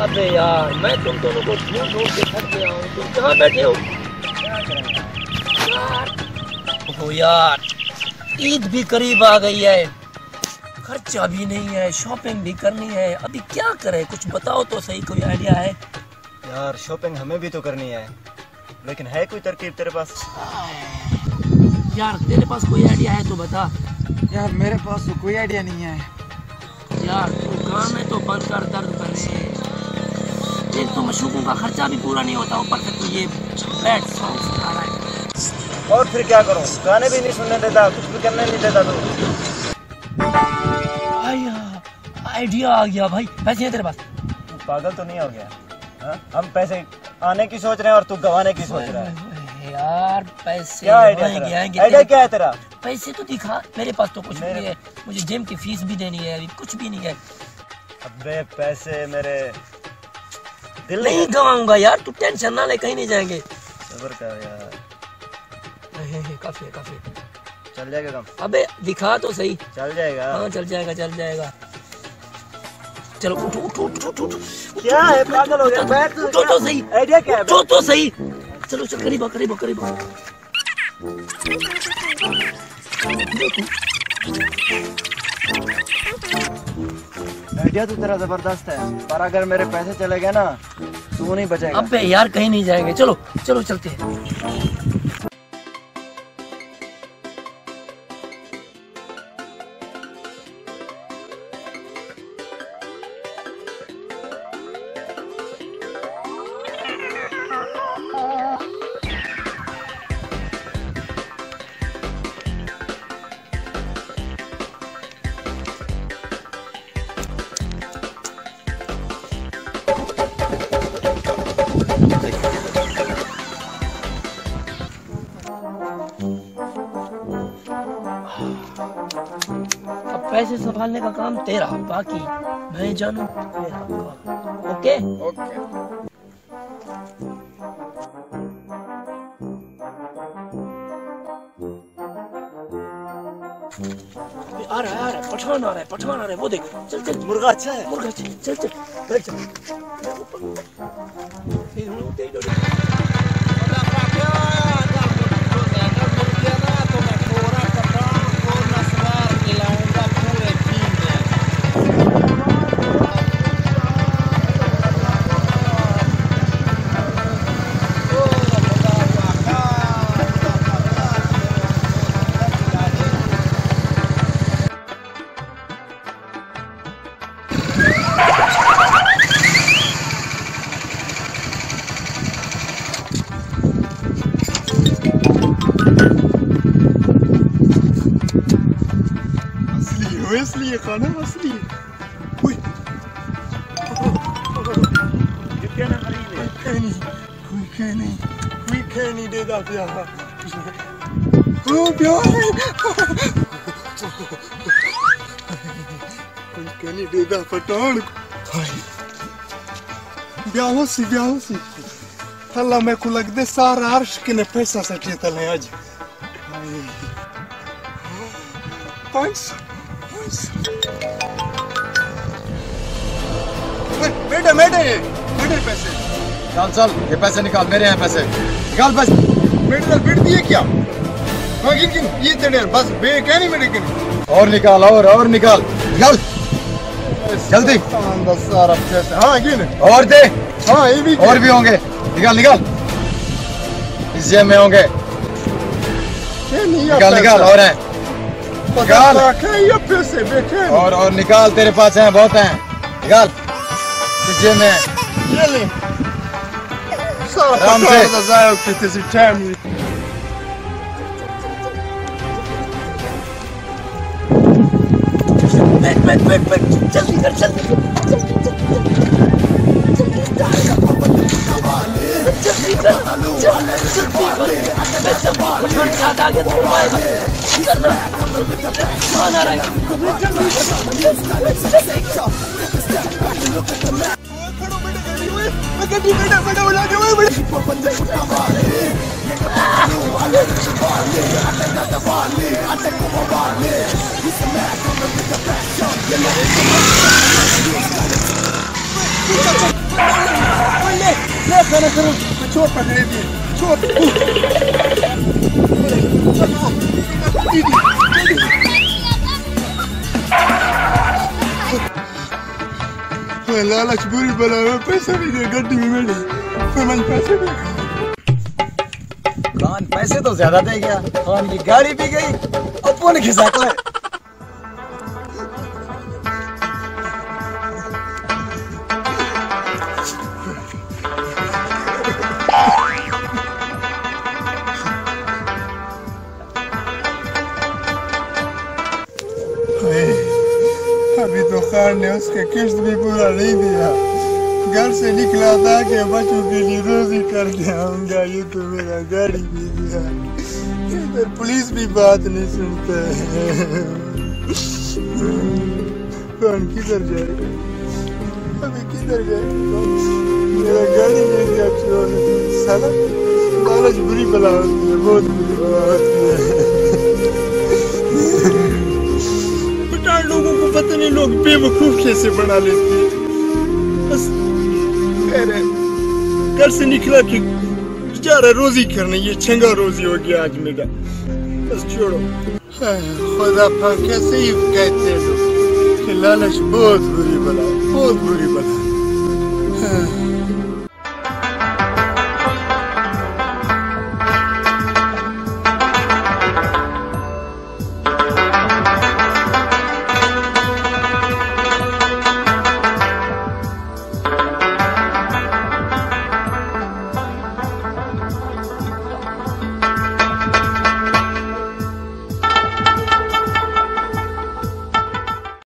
अबे यार मैं तुम दोनों को ढूंढ ढूंढ के थक गया हूँ। तुम कहाँ बैठे हो यार? ओ यार ईद भी करीब आ गई है, खर्चा भी नहीं है, शॉपिंग भी करनी है, अभी क्या करें? कुछ बताओ तो सही, कोई आइडिया है? यार शॉपिंग हमें भी तो करनी है, लेकिन है कोई तरकीब तेरे पास? यार तेरे पास कोई आइडिया है तो बता। यार मेरे पास तो कोई आइडिया नहीं है यार। तू काम है तो बंद कर, दर्द करे। एक तो मशूकों का खर्चा भी पूरा नहीं होता, ऊपर से तू ये बैड सॉन्ग सुना रहा है। और फिर क्या करूं? गाने भी नहीं सुनने देता, कुछ भी करने नहीं देता तू। आइडिया आ गया भाई, पैसे हैं तेरे पास? तू पागल तो नहीं हो गया? हाँ? हम पैसे आने की सोच रहे हैं और तू गंवाने की सोच रहा है। यार पैसे क्या आइडिया क्या है तेरा? पैसे तो दिखा, मेरे पास तो कुछ नहीं है, मुझे जिम की फीस भी देनी है, अभी कुछ भी नहीं है। अबे पैसे मेरे दिल नहीं गवाऊंगा यार, तू टेंशन ना ले, कहीं नहीं जाएंगे। सब्र कर यार। काफी है, काफी है। चल जाएगा काम? अबे दिखा तो सही। चल जाएगा? हाँ चल जाएगा, चल जाएगा। चलो उठो उठो उठो उठो। क्या है, पागल हो गया? बैठ उठो तो सही। आइडिया क्या है? उठो तो सही। चलो चल, करीब आ, करीब आ, करीब आ। आइडिया तो तेरा जबरदस्त है, पर अगर मेरे पैसे चले गए ना तू नहीं बचेगा। अबे यार कहीं नहीं जाएंगे, चलो चलो चलते हैं। अब पैसे संभालने का काम तेरा, बाकी मैं जानू तेरा काम। Okay okay. आ रहा है, आ रहा है, पठान आ रहा है, पठान आ रहा है, वो देख। चल चल, मुर्गा अच्छा है। मुर्गा चल चल चल, बैठ चल। असली है खाना, असली है। कोई नहीं देता प्यार। ओ प्यार कोई नहीं देता पठान। ब्याहो सी अल्लाह मैं को लगदे सारा अर्श के ने पैसा सटे तले आज। बेटे पैसे चल चल, ये पैसे निकाल, मेरे हैं पैसे, निकाल पैसे। मेरे बेट दिए क्या? ये तेरे बस बे क्या नहीं मेरे के। और निकाल, और निकाल जल्दी। सारा पैसे हाँ गिन और दे। हाँ ये भी और भी होंगे, निकाल इस जेब में होंगे, निकाल और हैं, निकाल पैसे और निकाल, तेरे पास हैं, बहुत हैं, निकाल इस जेब में। आराम से। बैठ जल्दी कर, जल्दी ऐसा ना करो, चोट पकड़े दिए, चोट। लालच बुरी बला में पैसे भी दे, गड्डी में मिली, मन पैसे भी। खान पैसे तो ज्यादा दे गया, खान की गाड़ी भी गई, अपन खिसा कर। अभी तो खान ने उसके किस्त भी पूरा नहीं दिया। घर से निकला था कि बच्चों के लिए रोजी करके आऊंगा, ये तो मेरा गाड़ी भी दिया। इधर पुलिस भी बात नहीं सुनता है। कौन किधर जाएगा, अभी किधर जाएगा? मेरा गाड़ी मिल गया चोर। साला लालच बुरी बला होती है, बहुत बुरी बला होती है। लोगों को पता नहीं, लोग बेवकूफ कैसे बना लेते हैं। बस घर से निकला कि बेचारा रोजी करने, ये छंगा रोजी हो गया आज मेरा। बस छोड़ो, खुदा पाक कैसे ही कहते हैं लोग कि लालच बहुत बुरी बला, बहुत बुरी बला।